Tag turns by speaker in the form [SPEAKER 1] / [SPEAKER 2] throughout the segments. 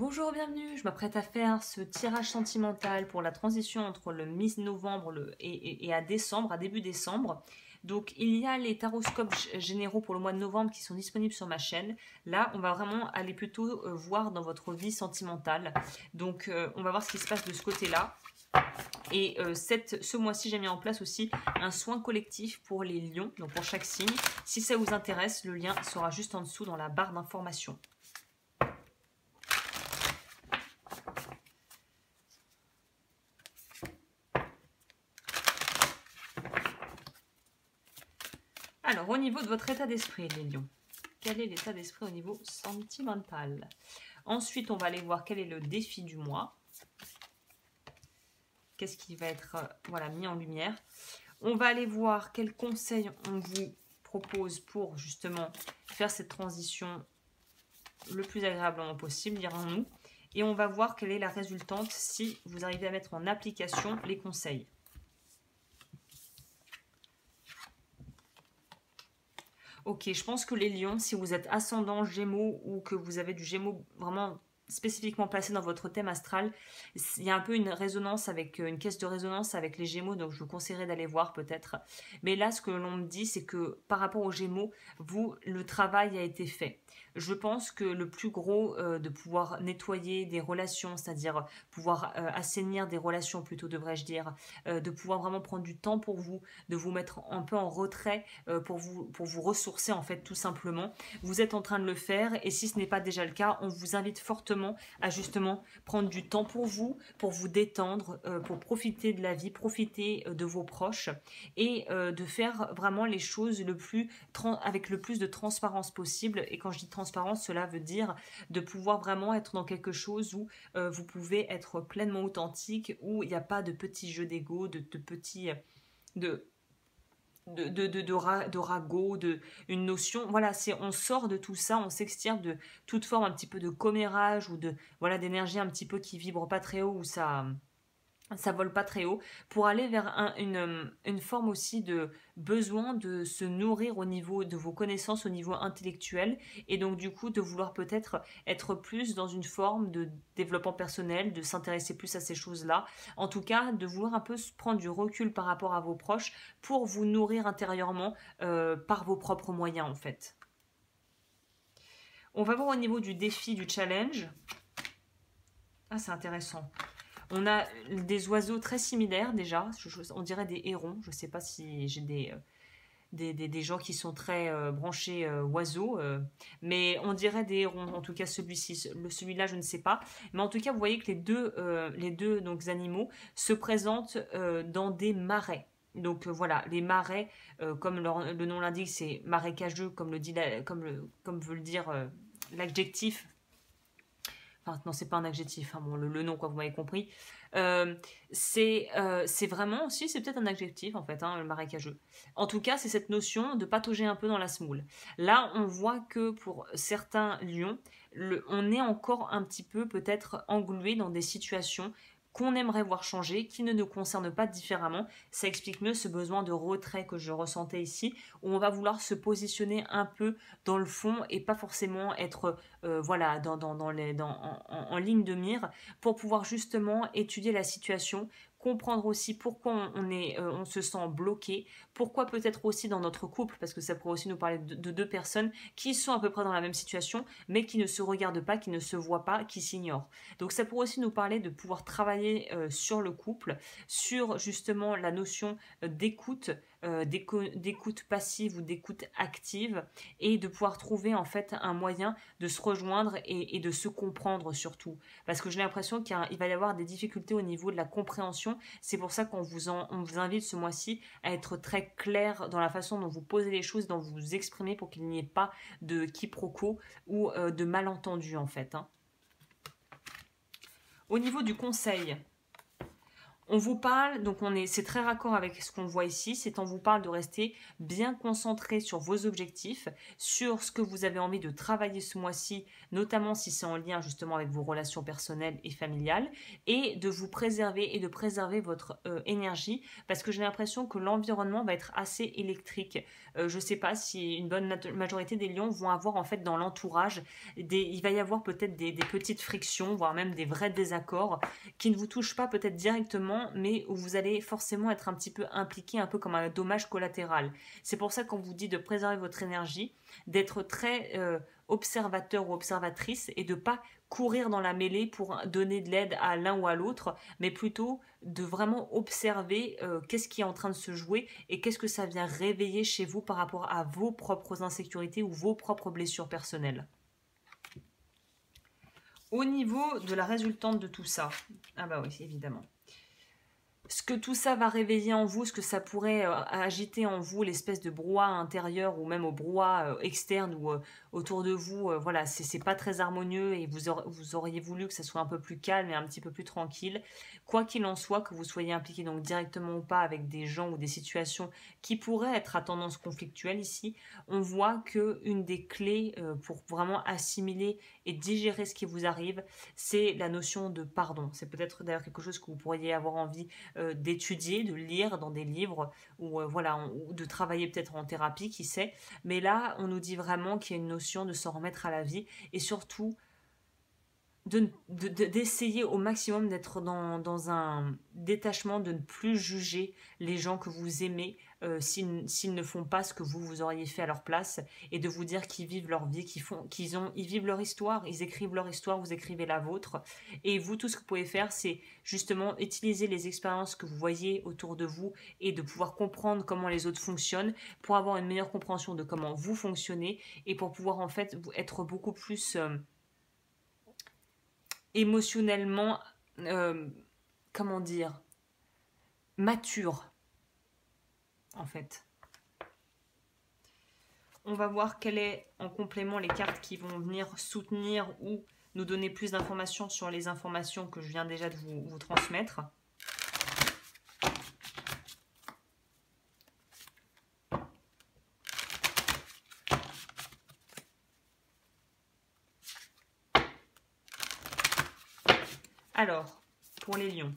[SPEAKER 1] Bonjour, bienvenue, je m'apprête à faire ce tirage sentimental pour la transition entre le mi-novembre et à décembre, à début décembre. Donc il y a les taroscopes généraux pour le mois de novembre qui sont disponibles sur ma chaîne. Là, on va vraiment aller plutôt voir dans votre vie sentimentale. Donc on va voir ce qui se passe de ce côté-là. Et ce mois-ci, j'ai mis en place aussi un soin collectif pour les lions, donc pour chaque signe. Si ça vous intéresse, le lien sera juste en dessous dans la barre d'information. Alors, au niveau de votre état d'esprit, les lions, quel est l'état d'esprit au niveau sentimental? Ensuite, on va aller voir quel est le défi du mois. Qu'est-ce qui va être voilà, mis en lumière. On va aller voir quels conseils on vous propose pour justement faire cette transition le plus agréablement possible, dirons-nous. Et on va voir quelle est la résultante si vous arrivez à mettre en application les conseils. Ok, je pense que les lions, si vous êtes ascendant Gémeaux ou que vous avez du Gémeaux vraiment spécifiquement placé dans votre thème astral, il y a un peu une résonance avec une caisse de résonance avec les Gémeaux, donc je vous conseillerais d'aller voir peut-être. Mais là, ce que l'on me dit, c'est que par rapport aux Gémeaux, vous, le travail a été fait. Je pense que le plus gros de pouvoir nettoyer des relations, c'est-à-dire pouvoir assainir des relations plutôt, devrais-je dire, de pouvoir vraiment prendre du temps pour vous, de vous mettre un peu en retrait pour vous ressourcer en fait tout simplement. Vous êtes en train de le faire et si ce n'est pas déjà le cas, on vous invite fortement à justement prendre du temps pour vous détendre, pour profiter de la vie, profiter de vos proches et de faire vraiment les choses avec le plus de transparence possible. Et quand je dis transparence, cela veut dire de pouvoir vraiment être dans quelque chose où vous pouvez être pleinement authentique, où il n'y a pas de petits jeux d'ego, de petits... de ragot, une notion, voilà, on sort de tout ça, on s'extire de toute forme un petit peu de commérage ou voilà, d'énergie un petit peu qui vibre pas très haut ou ça vole pas très haut, pour aller vers une forme aussi de besoin de se nourrir au niveau de vos connaissances, au niveau intellectuel, et donc du coup de vouloir peut-être être plus dans une forme de développement personnel, de s'intéresser plus à ces choses-là, en tout cas de vouloir un peu prendre du recul par rapport à vos proches pour vous nourrir intérieurement par vos propres moyens en fait. On va voir au niveau du défi, du challenge. Ah, c'est intéressant. On a des oiseaux très similaires déjà, on dirait des hérons. Je ne sais pas si j'ai des gens qui sont très branchés oiseaux, mais on dirait des hérons, en tout cas celui-là je ne sais pas. Mais en tout cas vous voyez que les deux donc, animaux se présentent dans des marais. Donc voilà, les marais, comme le nom l'indique, c'est marécageux, comme veut le dire l'adjectif. Enfin, non, c'est pas un adjectif, hein, bon, le nom, quoi, vous m'avez compris. C'est vraiment, si, c'est peut-être un adjectif, en fait, hein, le marécageux. En tout cas, c'est cette notion de patauger un peu dans la semoule. Là, on voit que pour certains lions, on est encore un petit peu peut-être englué dans des situations qu'on aimerait voir changer, qui ne nous concernent pas différemment. Ça explique mieux ce besoin de retrait que je ressentais ici, où on va vouloir se positionner un peu dans le fond et pas forcément être voilà, en ligne de mire pour pouvoir justement étudier la situation, comprendre aussi pourquoi on se sent bloqué, pourquoi peut-être aussi dans notre couple, parce que ça pourrait aussi nous parler de deux personnes qui sont à peu près dans la même situation, mais qui ne se regardent pas, qui ne se voient pas, qui s'ignorent. Donc ça pourrait aussi nous parler de pouvoir travailler sur le couple, sur justement la notion d'écoute, d'écoute passive ou d'écoute active, et de pouvoir trouver en fait un moyen de se rejoindre et de se comprendre surtout. Parce que j'ai l'impression qu'il va y avoir des difficultés au niveau de la compréhension. C'est pour ça qu'on vous invite ce mois-ci à être très clair dans la façon dont vous posez les choses, dont vous vous exprimez pour qu'il n'y ait pas de quiproquo ou de malentendu en fait. Hein. Au niveau du conseil, On vous parle, donc c'est très raccord avec ce qu'on voit ici, c'est on vous parle de rester bien concentré sur vos objectifs, sur ce que vous avez envie de travailler ce mois-ci, notamment si c'est en lien justement avec vos relations personnelles et familiales, et de vous préserver et de préserver votre énergie, parce que j'ai l'impression que l'environnement va être assez électrique. Je ne sais pas si une bonne majorité des lions vont avoir en fait dans l'entourage, il va y avoir peut-être des petites frictions, voire même des vrais désaccords, qui ne vous touche pas peut-être directement, mais où vous allez forcément être un petit peu impliqué, un peu comme un dommage collatéral. C'est pour ça qu'on vous dit de préserver votre énergie, d'être très observateur ou observatrice et de ne pas courir dans la mêlée pour donner de l'aide à l'un ou à l'autre, mais plutôt de vraiment observer qu'est-ce qui est en train de se jouer et qu'est-ce que ça vient réveiller chez vous par rapport à vos propres insécurités ou vos propres blessures personnelles. Au niveau de la résultante de tout ça, ah bah oui, évidemment. Ce que tout ça va réveiller en vous, ce que ça pourrait agiter en vous, l'espèce de brouhaha intérieur ou même au brouhaha externe ou autour de vous, voilà, c'est pas très harmonieux et vous auriez voulu que ça soit un peu plus calme et un petit peu plus tranquille. Quoi qu'il en soit, que vous soyez impliqué donc directement ou pas avec des gens ou des situations qui pourraient être à tendance conflictuelle ici, on voit que une des clés pour vraiment assimiler et digérer ce qui vous arrive, c'est la notion de pardon. C'est peut-être d'ailleurs quelque chose que vous pourriez avoir envie d'étudier, de lire dans des livres ou voilà, ou de travailler peut-être en thérapie, qui sait. Mais là, on nous dit vraiment qu'il y a une notion de s'en remettre à la vie et surtout d'essayer au maximum d'être dans un détachement, de ne plus juger les gens que vous aimez s'ils ne font pas ce que vous auriez fait à leur place et de vous dire qu'ils vivent leur vie, ils vivent leur histoire, ils écrivent leur histoire, vous écrivez la vôtre. Et vous, tout ce que vous pouvez faire, c'est justement utiliser les expériences que vous voyez autour de vous et de pouvoir comprendre comment les autres fonctionnent pour avoir une meilleure compréhension de comment vous fonctionnez et pour pouvoir en fait être beaucoup plus émotionnellement, comment dire, mature, en fait. On va voir quel est, en complément, les cartes qui vont venir soutenir ou nous donner plus d'informations sur les informations que je viens déjà de vous transmettre. Alors, pour les lions.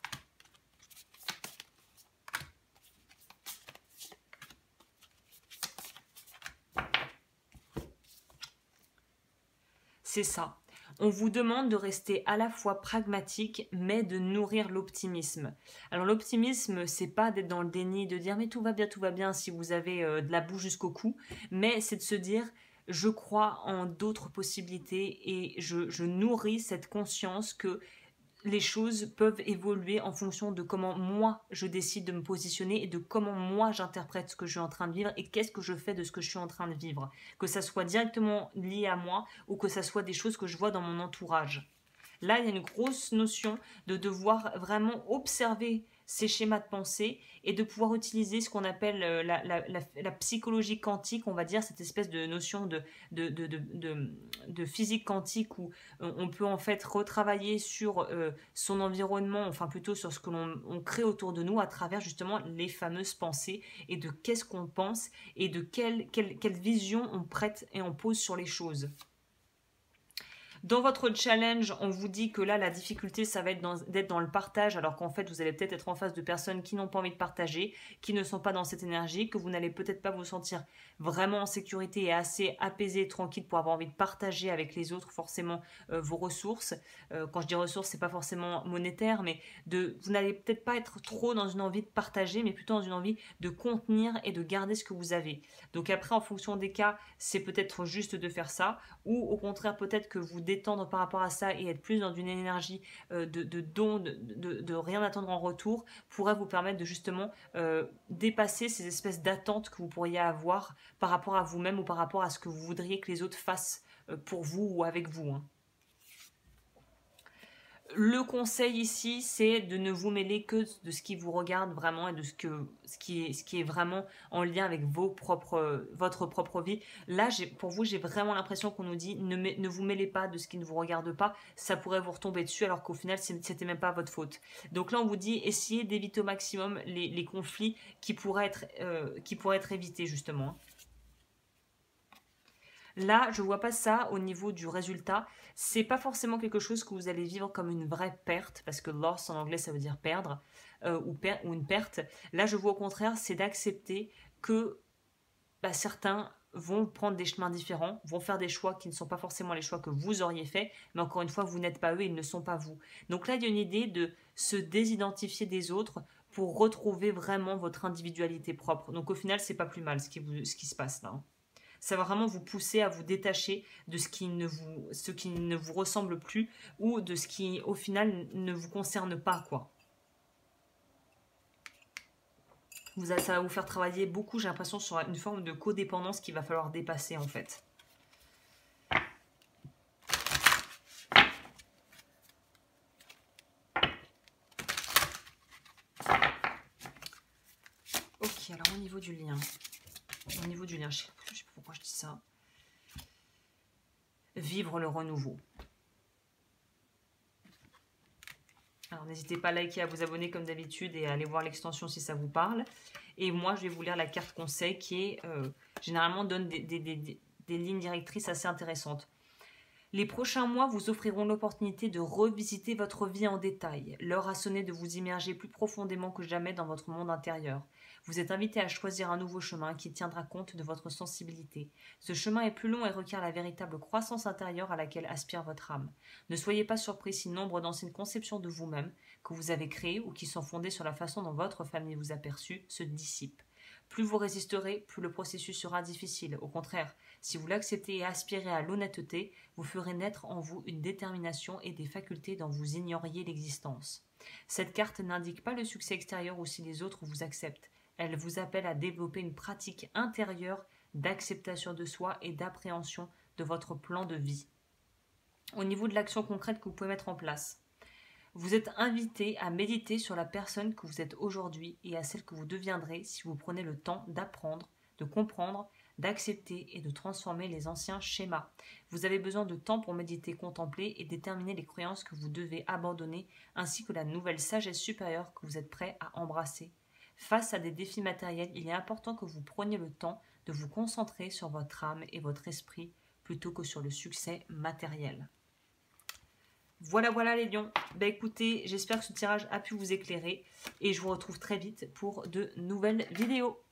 [SPEAKER 1] C'est ça. On vous demande de rester à la fois pragmatique, mais de nourrir l'optimisme. Alors l'optimisme, c'est pas d'être dans le déni, de dire mais tout va bien si vous avez de la boue jusqu'au cou, mais c'est de se dire je crois en d'autres possibilités et je nourris cette conscience que les choses peuvent évoluer en fonction de comment moi je décide de me positionner et de comment moi j'interprète ce que je suis en train de vivre et qu'est-ce que je fais de ce que je suis en train de vivre. Que ça soit directement lié à moi ou que ça soit des choses que je vois dans mon entourage. Là, il y a une grosse notion de devoir vraiment observer ces schémas de pensée et de pouvoir utiliser ce qu'on appelle la psychologie quantique, on va dire, cette espèce de notion de physique quantique où on peut en fait retravailler sur son environnement, enfin plutôt sur ce que l'on crée autour de nous à travers justement les fameuses pensées et de qu'est-ce qu'on pense et de quelle vision on prête et on pose sur les choses. Dans votre challenge, on vous dit que là, la difficulté, ça va être d'être dans le partage, alors qu'en fait, vous allez peut-être être en face de personnes qui n'ont pas envie de partager, qui ne sont pas dans cette énergie, que vous n'allez peut-être pas vous sentir vraiment en sécurité et assez apaisé et tranquille pour avoir envie de partager avec les autres forcément vos ressources. Quand je dis ressources, c'est pas forcément monétaire, mais vous n'allez peut-être pas être trop dans une envie de partager, mais plutôt dans une envie de contenir et de garder ce que vous avez. Donc après, en fonction des cas, c'est peut-être juste de faire ça, ou au contraire, peut-être que vous détendre par rapport à ça et être plus dans une énergie de don, de rien attendre en retour, pourrait vous permettre de justement dépasser ces espèces d'attentes que vous pourriez avoir par rapport à vous-même ou par rapport à ce que vous voudriez que les autres fassent pour vous ou avec vous. Hein. Le conseil ici, c'est de ne vous mêler que de ce qui vous regarde vraiment et de ce qui est vraiment en lien avec votre propre vie. Là, pour vous, j'ai vraiment l'impression qu'on nous dit ne vous mêlez pas de ce qui ne vous regarde pas, ça pourrait vous retomber dessus alors qu'au final, c'était même pas votre faute. Donc là, on vous dit essayez d'éviter au maximum les conflits qui pourraient être évités justement. Là, je vois pas ça au niveau du résultat. C'est pas forcément quelque chose que vous allez vivre comme une vraie perte, parce que loss en anglais ça veut dire perdre ou une perte. Là, je vois au contraire, c'est d'accepter que certains vont prendre des chemins différents, vont faire des choix qui ne sont pas forcément les choix que vous auriez faits, mais encore une fois, vous n'êtes pas eux, ils ne sont pas vous. Donc là, il y a une idée de se désidentifier des autres pour retrouver vraiment votre individualité propre. Donc au final, c'est pas plus mal ce qui se passe là. Ça va vraiment vous pousser à vous détacher de ce qui ne vous ressemble plus ou de ce qui, au final, ne vous concerne pas, quoi. Ça va vous faire travailler beaucoup, j'ai l'impression, sur une forme de codépendance qu'il va falloir dépasser, en fait. Ok, alors au niveau du lien. Je sais pas pourquoi je dis ça. Vivre le renouveau. Alors n'hésitez pas à liker, à vous abonner comme d'habitude et à aller voir l'extension si ça vous parle. Et moi, je vais vous lire la carte conseil qui est généralement donne des lignes directrices assez intéressantes. Les prochains mois vous offriront l'opportunité de revisiter votre vie en détail. L'heure a sonné de vous immerger plus profondément que jamais dans votre monde intérieur. Vous êtes invité à choisir un nouveau chemin qui tiendra compte de votre sensibilité. Ce chemin est plus long et requiert la véritable croissance intérieure à laquelle aspire votre âme. Ne soyez pas surpris si nombre d'anciennes conceptions de vous-même que vous avez créées ou qui sont fondées sur la façon dont votre famille vous a perçu se dissipent. Plus vous résisterez, plus le processus sera difficile. Au contraire, si vous l'acceptez et aspirez à l'honnêteté, vous ferez naître en vous une détermination et des facultés dont vous ignoriez l'existence. Cette carte n'indique pas le succès extérieur ou si les autres vous acceptent. Elle vous appelle à développer une pratique intérieure d'acceptation de soi et d'appréhension de votre plan de vie. Au niveau de l'action concrète que vous pouvez mettre en place, vous êtes invité à méditer sur la personne que vous êtes aujourd'hui et à celle que vous deviendrez si vous prenez le temps d'apprendre, de comprendre, d'accepter et de transformer les anciens schémas. Vous avez besoin de temps pour méditer, contempler et déterminer les croyances que vous devez abandonner, ainsi que la nouvelle sagesse supérieure que vous êtes prêt à embrasser. Face à des défis matériels, il est important que vous preniez le temps de vous concentrer sur votre âme et votre esprit plutôt que sur le succès matériel. Voilà les lions. Écoutez, j'espère que ce tirage a pu vous éclairer et je vous retrouve très vite pour de nouvelles vidéos.